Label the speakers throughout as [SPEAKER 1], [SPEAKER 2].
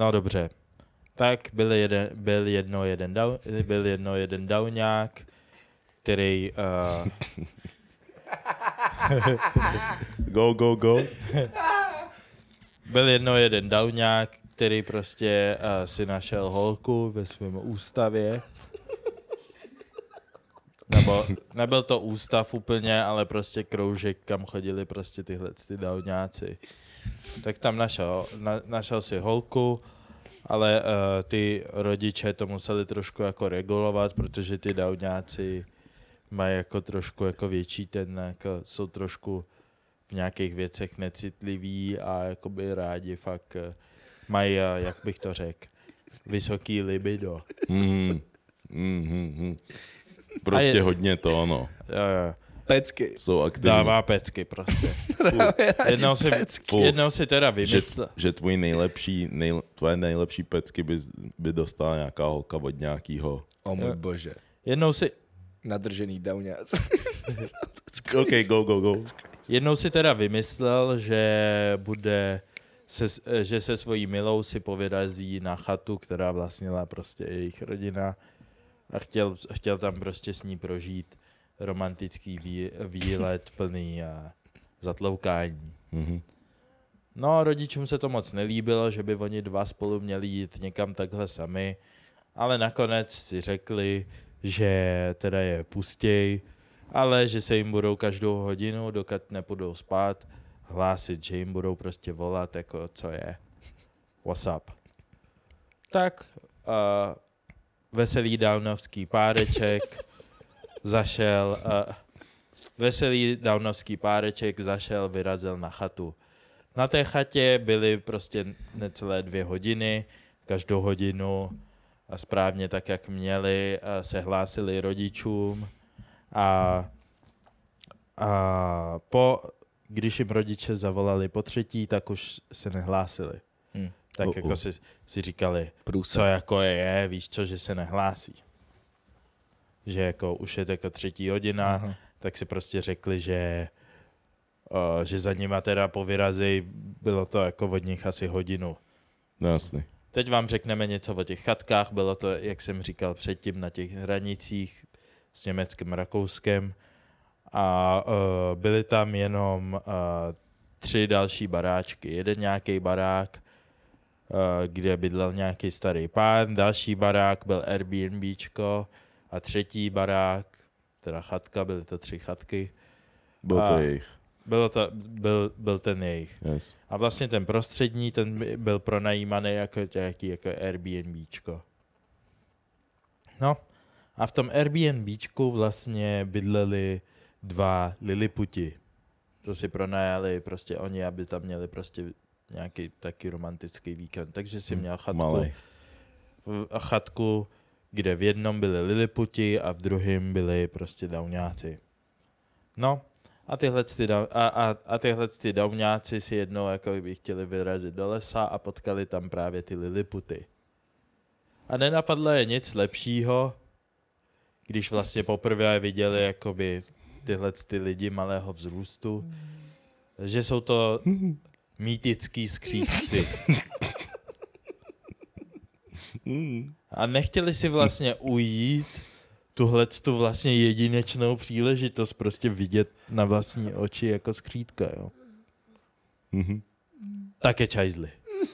[SPEAKER 1] No dobře. Tak byl jedno jeden dauňák, který...
[SPEAKER 2] Go.
[SPEAKER 1] Byl jedno jeden dauňák, který prostě si našel holku ve svém ústavě. Nebo nebyl to ústav úplně, ale prostě kroužek, kam chodili prostě tyhle dauňáci. Tak tam našel si holku, ale ty rodiče to museli trošku jako regulovat, protože ty dauňáci mají jako trošku jako větší jako jsou trošku v nějakých věcech necitliví a jakoby rádi fakt mají, jak bych to řekl, vysoký libido.
[SPEAKER 2] Prostě hodně to, no.
[SPEAKER 1] Jo.
[SPEAKER 3] Pecky.
[SPEAKER 2] Jsou aktivní.
[SPEAKER 1] Dává pecky prostě. Jednou si teda vymyslel.
[SPEAKER 2] Že tvoje nejlepší pecky by dostala nějaká holka od nějakýho.
[SPEAKER 3] O můj bože.
[SPEAKER 1] Jednou si...
[SPEAKER 3] Nadržený dauňác.
[SPEAKER 2] OK, go.
[SPEAKER 1] Jednou si teda vymyslel, že se svojí milou si povyrazí na chatu, která vlastnila prostě jejich rodina a chtěl tam prostě s ní prožít romantický výlet plný zatloukání.
[SPEAKER 2] Mm-hmm.
[SPEAKER 1] No, rodičům se to moc nelíbilo, že by oni dva spolu měli jít někam takhle sami, ale nakonec si řekli, že teda je pustěj, ale že se jim budou každou hodinu, dokud nepůjdou spát, hlásit, že jim budou prostě volat, jako co je. What's up? Tak veselý downovský páreček vyrazil na chatu. Na té chatě byly prostě necelé 2 hodiny, každou hodinu a správně tak, jak měli, se hlásili rodičům a když jim rodiče zavolali po 3., tak už se nehlásili. Tak jako si říkali, co jako je, víš co, že se nehlásí. Že jako už je jako 3. hodina, tak si prostě řekli, že za nima teda povyrazí, bylo to jako od nich asi hodinu.
[SPEAKER 2] Jasný.
[SPEAKER 1] Teď vám řekneme něco o těch chatkách, bylo to, jak jsem říkal předtím, na těch hranicích s Německem, Rakouskem a byly tam jenom 3 další baráčky. Jeden nějaký barák, kde bydlel nějaký starý pán, další barák byl Airbnbčko a 3. barák, teda chatka, byly to 3 chatky.
[SPEAKER 2] Byl to jejich.
[SPEAKER 1] Byl ten jejich.
[SPEAKER 2] Yes.
[SPEAKER 1] A vlastně ten prostřední, ten byl pronajímaný jako Airbnbčko. No a v tom Airbnbčku vlastně bydleli 2 Liliputi. To si pronajali prostě oni, aby tam měli prostě nějaký taky romantický víkend. Takže si měl chatku, kde v jednom byli Liliputi a v druhém byli prostě dauňáci. No a tyhle dauňáci si jednou jako by chtěli vyrazit do lesa a potkali tam právě ty Liliputy. A nenapadlo je nic lepšího, když vlastně poprvé viděli jakoby tyhle lidi malého vzrůstu, že jsou to mýtický skřídci. A nechtěli si vlastně ujít tuhletu vlastně jedinečnou příležitost prostě vidět na vlastní oči jako skřídka, jo. Také čajzli.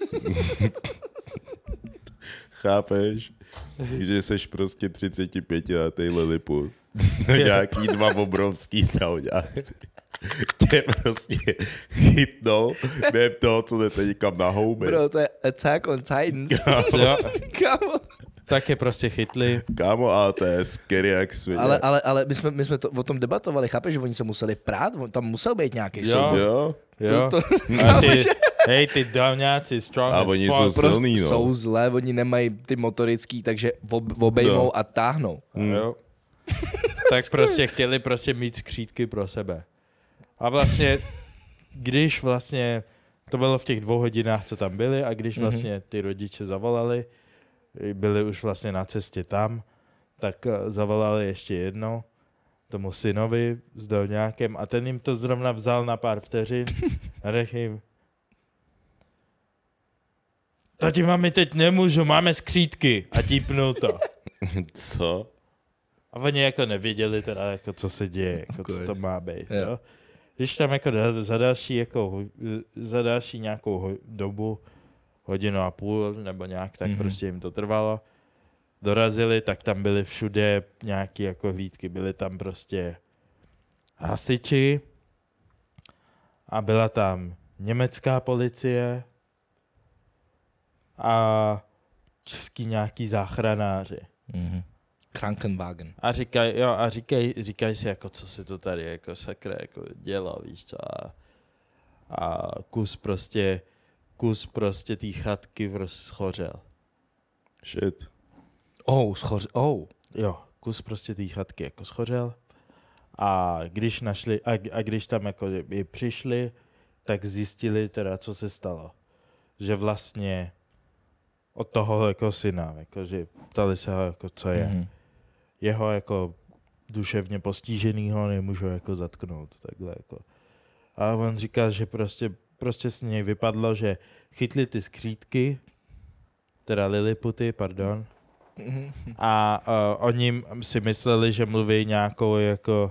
[SPEAKER 2] Chápeš? Že seš prostě 35letý Liliput. Nějaký 2 obrovský dauňáci. Tě prostě chytnou během toho, co jdete někam na houby.
[SPEAKER 3] Bro, to je Attack on Titans. Kámo.
[SPEAKER 1] Tak je prostě chytli.
[SPEAKER 2] Kámo, ale to je scary jak svět.
[SPEAKER 3] Ale my jsme to o tom debatovali, chápeš, že oni se museli prát? Tam musel být nějaký souboj.
[SPEAKER 2] Jo.
[SPEAKER 1] Ty dauňáci strong
[SPEAKER 2] a
[SPEAKER 1] as
[SPEAKER 2] oni
[SPEAKER 1] fuck.
[SPEAKER 2] jsou silný, no.
[SPEAKER 3] Jsou zlé, oni nemají ty motorický, takže obejmou a táhnou.
[SPEAKER 1] Jo. Tak prostě chtěli prostě mít skřídky pro sebe. A vlastně, když vlastně, to bylo v těch 2 hodinách, co tam byli, a když vlastně ty rodiče zavolali, byli už vlastně na cestě tam, tak zavolali ještě jednou tomu synovi s dauňákem a ten jim to zrovna vzal na pár vteřin a řekl jim, Tati, mami, teď nemůžu, máme skřítky. A típnul to.
[SPEAKER 2] Co?
[SPEAKER 1] A oni jako nevěděli teda, jako co se děje, jako co to má být.
[SPEAKER 3] Jo.
[SPEAKER 1] Jo? Když tam jako za další nějakou dobu, 1.5 hodiny nebo nějak, tak prostě jim to trvalo. Dorazili, tak tam byly všude nějaké jako hlídky, byly tam prostě hasiči a byla tam německá policie a český nějaký záchranáři.
[SPEAKER 3] Krankenwagen.
[SPEAKER 1] A říkají si, jako, co se to tady jako sakra jako dělo, víš co. A kus prostě té chatky schořel.
[SPEAKER 2] Shit.
[SPEAKER 1] Jo, kus prostě té chatky jako schořel. A když tam jako i přišli, tak zjistili teda, co se stalo. Že vlastně od toho jako syna, jako, že ptali se ho, jako, co je. Jeho jako duševně postiženýho nemůžu jako zatknout. Takhle jako. A on říká, že prostě z něj vypadlo, že chytli ty skřítky, teda Liliputy, pardon, a oni si mysleli, že mluví nějakou jako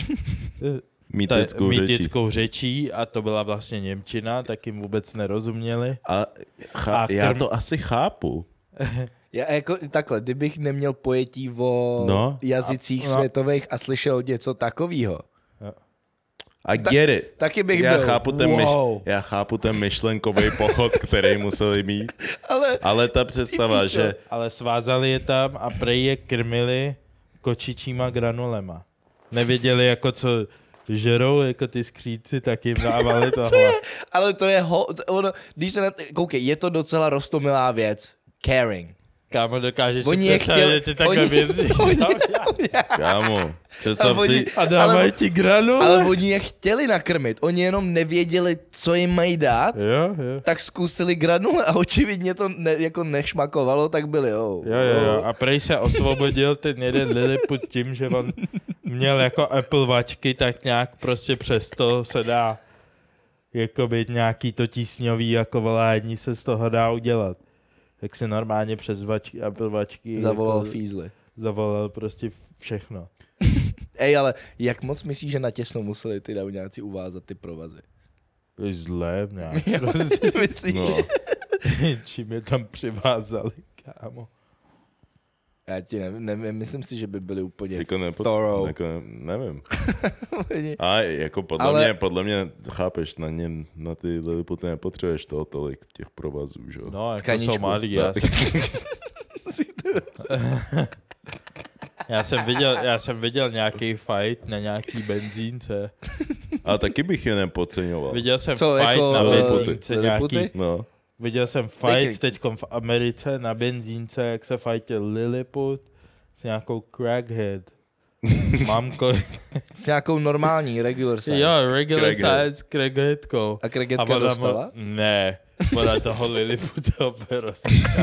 [SPEAKER 1] mýtickou řečí a to byla vlastně němčina, tak jim vůbec nerozuměli.
[SPEAKER 2] Já to asi chápu.
[SPEAKER 3] Já jako takhle, kdybych neměl pojetí o jazycích světových a slyšel něco takového.
[SPEAKER 2] I get it.
[SPEAKER 3] Taky bych byl.
[SPEAKER 2] Já chápu ten myšlenkový pochod, který museli mít. Ale ta představa, že...
[SPEAKER 1] Ale svázali je tam a prej je krmili kočičíma granulema. Nevěděli, jako co žerou, jako ty skříci, tak jim dávali tohle.
[SPEAKER 3] Ale to je když se koukej, je to docela roztomilá věc. Caring.
[SPEAKER 1] Kámo, dokážeš si představit, že ty takhle vězdíš.
[SPEAKER 2] Kámo, představ si...
[SPEAKER 1] A dávají ti granule.
[SPEAKER 3] Ale oni je chtěli nakrmit, oni jenom nevěděli, co jim mají dát,
[SPEAKER 1] jo.
[SPEAKER 3] tak zkusili granule a očividně to jako nešmakovalo, tak byli,
[SPEAKER 1] Jo. A prej se osvobodil ten jeden Lilliput tím, že on měl jako Apple Watchky, tak nějak prostě přesto se dá jako být nějaký to tísňový jako volání se z toho dá udělat. Tak se normálně přes Apple Watchky
[SPEAKER 3] zavolal
[SPEAKER 1] jako,
[SPEAKER 3] fízly.
[SPEAKER 1] Zavolal prostě všechno.
[SPEAKER 3] Ej, ale jak moc myslíš, že natěsno museli ty dauňáci uvázat ty provazy?
[SPEAKER 1] To je zlé, nějak. Prostě.
[SPEAKER 2] No.
[SPEAKER 1] Čím je tam přivázali, kámo.
[SPEAKER 3] Já ti nevím, myslím si, že by byli úplně
[SPEAKER 2] jako
[SPEAKER 3] thorough.
[SPEAKER 2] Nevím. A jako podle mě, chápeš, na ty Liliputy nepotřebuješ toho tolik těch provazů, že jo?
[SPEAKER 1] No, jako jsou malý, já jsem viděl nějaký fight na nějaký benzínce.
[SPEAKER 2] A taky bych je nepodceňoval.
[SPEAKER 1] Viděl jsem fight na benzínce nějaký.
[SPEAKER 2] No.
[SPEAKER 1] Viděl jsem fight teďkom v Americe na benzínce, jak se fightil Lilliput s nějakou crackhead. Mamko.
[SPEAKER 3] S nějakou normální, regular size.
[SPEAKER 1] Jo, regular size crackheadkou.
[SPEAKER 3] A crackheadka dostala?
[SPEAKER 1] Ne, ona toho Lilliputa rozsíká.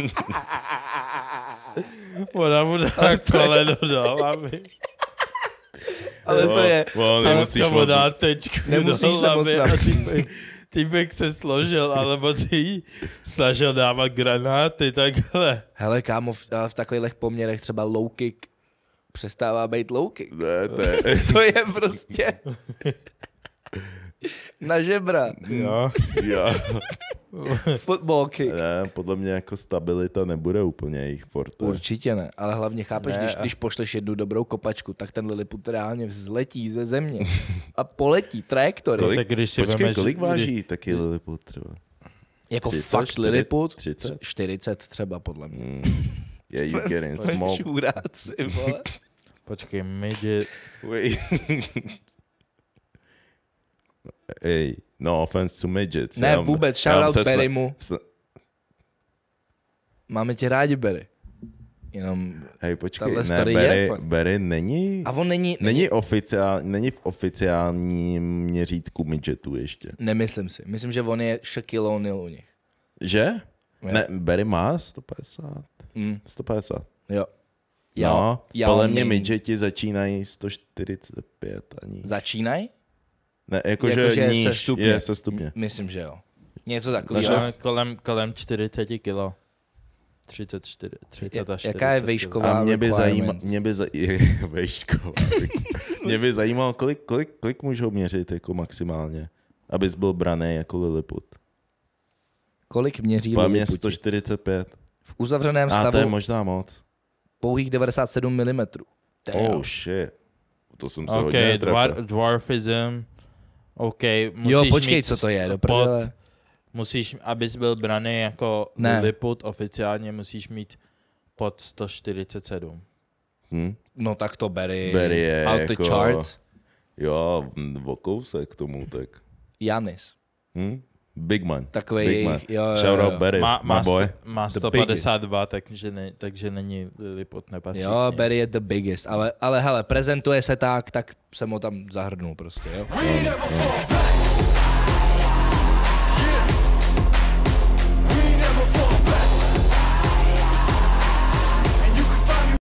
[SPEAKER 1] Ona mu dá koleno do hlavy.
[SPEAKER 3] Ale to je...
[SPEAKER 2] Nemusíš
[SPEAKER 1] moc.
[SPEAKER 3] Nemusíš se moc
[SPEAKER 1] Týpek se složil, alebo si snažil dávat granáty, takhle.
[SPEAKER 3] Hele, kámo, v takových poměrech třeba low kick přestává být low kick.
[SPEAKER 2] Ne.
[SPEAKER 3] To je prostě na žebra.
[SPEAKER 1] Jo.
[SPEAKER 3] Football kick.
[SPEAKER 2] Ne, podle mě jako stabilita nebude úplně jejich forte.
[SPEAKER 3] Určitě ne, ale hlavně chápeš, když pošleš jednu dobrou kopačku, tak ten Lilliput reálně vzletí ze země a poletí trajektory.
[SPEAKER 2] Kolik váží taky Lilliput třeba?
[SPEAKER 3] Jako
[SPEAKER 2] 30,
[SPEAKER 3] fakt Lilliput?
[SPEAKER 2] 30?
[SPEAKER 3] 40 třeba podle mě.
[SPEAKER 2] Yeah, you getting smoked.
[SPEAKER 3] Čuráci, vole.
[SPEAKER 1] Počkej, midget.
[SPEAKER 2] Wait. Ej, no offense to midgets.
[SPEAKER 3] Ne, vůbec, shoutout Barrymu. Máme tě rádi, Barry. Jenom...
[SPEAKER 2] Hej, počkej, ne, Barry není...
[SPEAKER 3] A on není
[SPEAKER 2] v oficiálním měřítku midgetu ještě.
[SPEAKER 3] Nemyslím si. Myslím, že on je Shaquille O'Neal u nich.
[SPEAKER 2] Že? Ne, Barry má 150. 150.
[SPEAKER 3] Jo.
[SPEAKER 2] No, podle mě midgeti začínají 145 ani.
[SPEAKER 3] Začínají?
[SPEAKER 2] Ne, jakože níž je sestupně.
[SPEAKER 3] Myslím, že jo. Něco takového.
[SPEAKER 1] Kolem 40 kilo. 34, 30 až 40
[SPEAKER 3] Jaká je vejšková?
[SPEAKER 2] A mě by zajímalo, kolik můžou měřit jako maximálně, abys byl braný jako Lilliput.
[SPEAKER 3] Kolik měří
[SPEAKER 2] Lilliputi? Mě 145.
[SPEAKER 3] V uzavřeném stavu.
[SPEAKER 2] A to je možná moc.
[SPEAKER 3] Pouhých 97 mm.
[SPEAKER 2] Oh shit. To jsem se hodně trefil.
[SPEAKER 1] Dwarfism. OK, musíš
[SPEAKER 3] jo, počkej,
[SPEAKER 1] mít
[SPEAKER 3] co to je, do prdele.
[SPEAKER 1] Musíš, abys byl braný jako Lilliput oficiálně, musíš mít pod 147.
[SPEAKER 3] No tak to Barry
[SPEAKER 2] je
[SPEAKER 3] out
[SPEAKER 2] jako,
[SPEAKER 3] the charts.
[SPEAKER 2] Jo, o kousek k tomu tak.
[SPEAKER 3] Janis.
[SPEAKER 2] Big man.
[SPEAKER 3] Takovej,
[SPEAKER 2] Big man.
[SPEAKER 3] jo.
[SPEAKER 2] Shout out Barry, my boy.
[SPEAKER 1] Má 152, takže není Lilliput, nepatří.
[SPEAKER 3] Jo, Barry je the biggest, ale hele, prezentuje se tak jsem ho tam zahrnul prostě, jo.